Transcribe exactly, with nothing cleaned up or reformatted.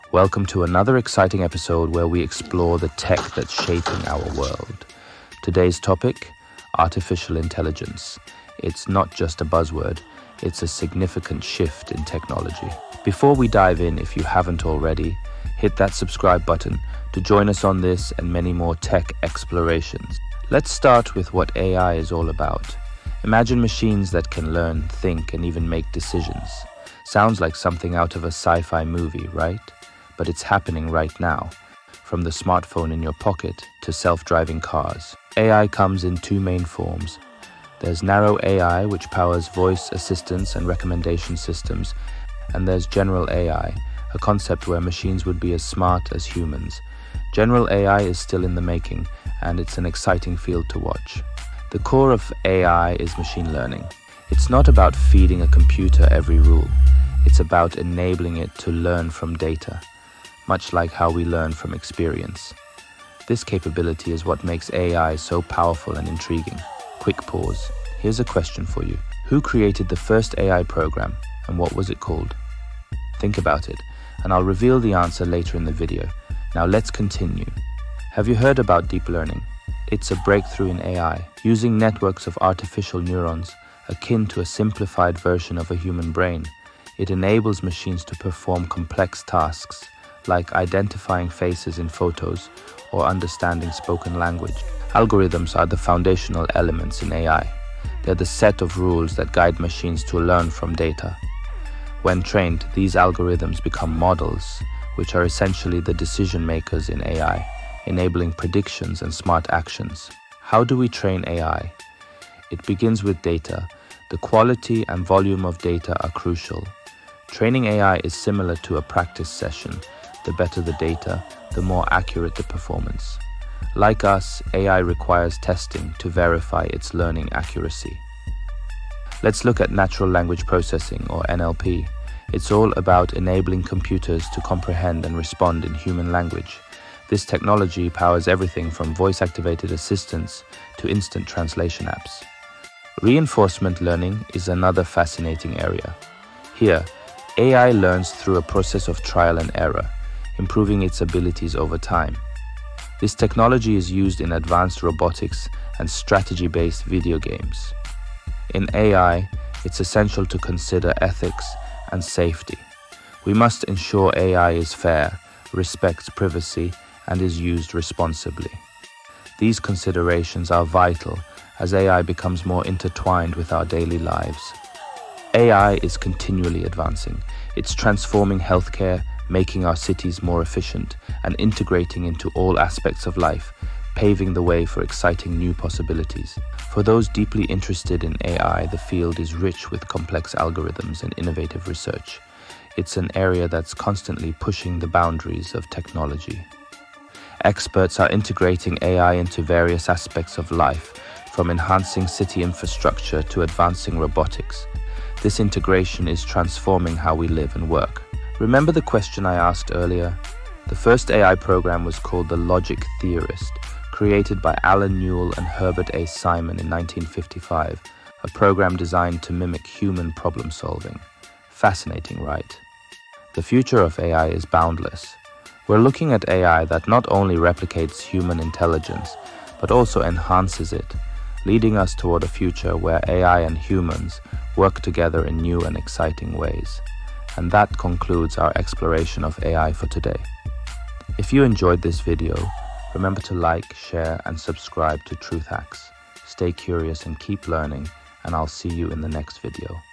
Welcome to another exciting episode where we explore the tech that's shaping our world. Today's topic, artificial intelligence. It's not just a buzzword, it's a significant shift in technology. Before we dive in, if you haven't already, hit that subscribe button to join us on this and many more tech explorations. Let's start with what A I is all about. Imagine machines that can learn, think, and even make decisions. Sounds like something out of a sci-fi movie, right? But it's happening right now, from the smartphone in your pocket to self-driving cars. A I comes in two main forms. There's narrow A I, which powers voice assistance and recommendation systems, and there's general A I, a concept where machines would be as smart as humans. General A I is still in the making, and it's an exciting field to watch. The core of A I is machine learning. It's not about feeding a computer every rule. It's about enabling it to learn from data, much like how we learn from experience. This capability is what makes A I so powerful and intriguing. Quick pause. Here's a question for you. Who created the first A I program, and what was it called? Think about it, and I'll reveal the answer later in the video. Now let's continue. Have you heard about deep learning? It's a breakthrough in A I, using networks of artificial neurons, akin to a simplified version of a human brain. It enables machines to perform complex tasks, like identifying faces in photos or understanding spoken language. Algorithms are the foundational elements in A I. They're the set of rules that guide machines to learn from data. When trained, these algorithms become models, which are essentially the decision makers in A I, enabling predictions and smart actions. How do we train A I? It begins with data. The quality and volume of data are crucial. Training A I is similar to a practice session. The better the data, the more accurate the performance. Like us, A I requires testing to verify its learning accuracy. Let's look at natural language processing, or N L P. It's all about enabling computers to comprehend and respond in human language. This technology powers everything from voice-activated assistants to instant translation apps. Reinforcement learning is another fascinating area. Here, A I learns through a process of trial and error, improving its abilities over time. This technology is used in advanced robotics and strategy-based video games. In A I, it's essential to consider ethics and safety. We must ensure A I is fair, respects privacy, and is used responsibly. These considerations are vital as A I becomes more intertwined with our daily lives. A I is continually advancing. It's transforming healthcare, making our cities more efficient, and integrating into all aspects of life, paving the way for exciting new possibilities. For those deeply interested in A I, the field is rich with complex algorithms and innovative research. It's an area that's constantly pushing the boundaries of technology. Experts are integrating A I into various aspects of life, from enhancing city infrastructure to advancing robotics. This integration is transforming how we live and work. Remember the question I asked earlier? The first A I program was called The Logic Theorist, created by Alan Newell and Herbert A. Simon in nineteen fifty-five, a program designed to mimic human problem solving. Fascinating, right? The future of A I is boundless. We're looking at A I that not only replicates human intelligence, but also enhances it, leading us toward a future where A I and humans work together in new and exciting ways. And that concludes our exploration of A I for today. If you enjoyed this video, remember to like, share, and subscribe to Truthacks. Stay curious and keep learning, and I'll see you in the next video.